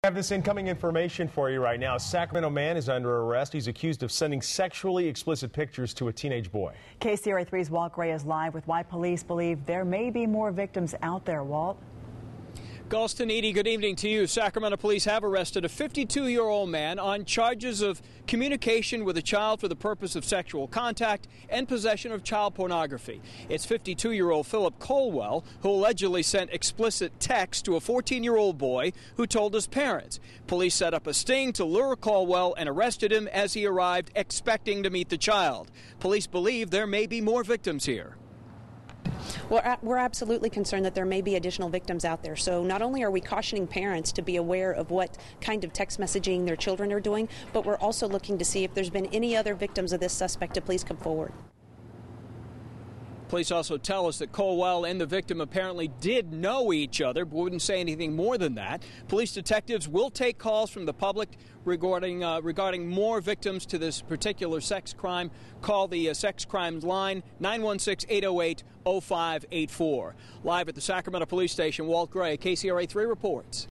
I have this incoming information for you right now. A Sacramento man is under arrest. He's accused of sending sexually explicit pictures to a teenage boy. KCRA3's Walt Gray is live with why police believe there may be more victims out there. Walt? Galston, Edie, good evening to you. Sacramento police have arrested a 52-year-old man on charges of communication with a child for the purpose of sexual contact and possession of child pornography. It's 52-year-old Philip Colwell, who allegedly sent explicit text to a 14-year-old boy who told his parents. Police set up a sting to lure Colwell and arrested him as he arrived expecting to meet the child. Police believe there may be more victims here. We're absolutely concerned that there may be additional victims out there. So not only are we cautioning parents to be aware of what kind of text messaging their children are doing, but we're also looking to see if there's been any other victims of this suspect to please come forward. Police also tell us that Colwell and the victim apparently did know each other, but wouldn't say anything more than that. Police detectives will take calls from the public regarding more victims to this particular sex crime. Call the sex crimes line, 916-808-0584. Live at the Sacramento Police Station, Walt Gray, KCRA 3 reports.